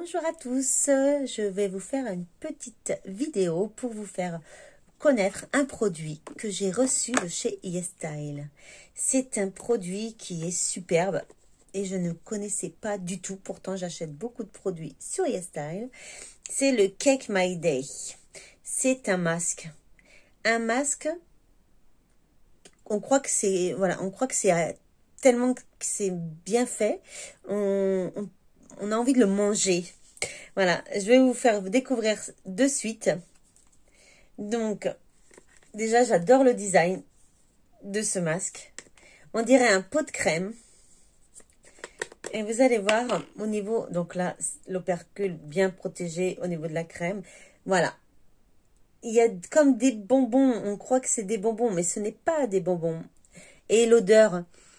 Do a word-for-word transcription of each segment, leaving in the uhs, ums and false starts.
Bonjour à tous, je vais vous faire une petite vidéo pour vous faire connaître un produit que j'ai reçu de chez YesStyle. C'est un produit qui est superbe et je ne connaissais pas du tout, pourtant j'achète beaucoup de produits sur YesStyle. C'est le Cake My Day. C'est un masque. Un masque, on croit que c'est voilà, on croit que c'est tellement que c'est bien fait, on, on on a envie de le manger. Voilà, je vais vous faire découvrir de suite. Donc, déjà, j'adore le design de ce masque. On dirait un pot de crème. Et vous allez voir au niveau, donc là, l'opercule bien protégé au niveau de la crème. Voilà. Il y a comme des bonbons. On croit que c'est des bonbons, mais ce n'est pas des bonbons. Et l'odeur,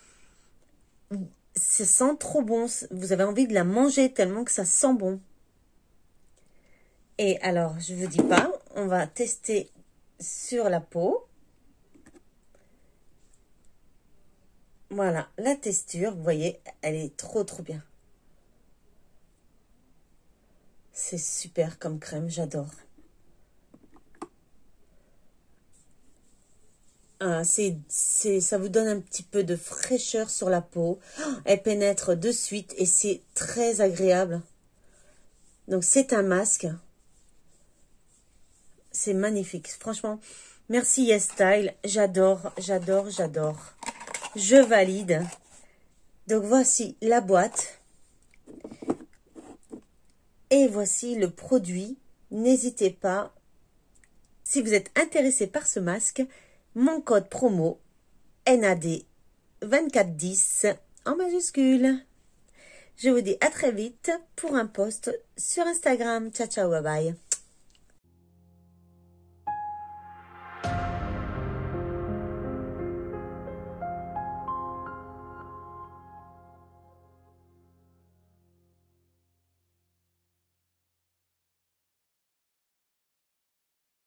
ça sent trop bon. Vous avez envie de la manger tellement que ça sent bon. Et alors, je vous dis pas, on va tester sur la peau. Voilà, la texture, vous voyez, elle est trop trop bien. C'est super comme crème, j'adore. Ah, c'est, c'est, ça vous donne un petit peu de fraîcheur sur la peau. Elle pénètre de suite et c'est très agréable. Donc c'est un masque. C'est magnifique. Franchement, merci YesStyle. J'adore, j'adore, j'adore. Je valide. Donc voici la boîte. Et voici le produit. N'hésitez pas. Si vous êtes intéressé par ce masque, mon code promo N A D vingt-quatre dix en majuscule. Je vous dis à très vite pour un post sur Instagram. Ciao, ciao, bye bye.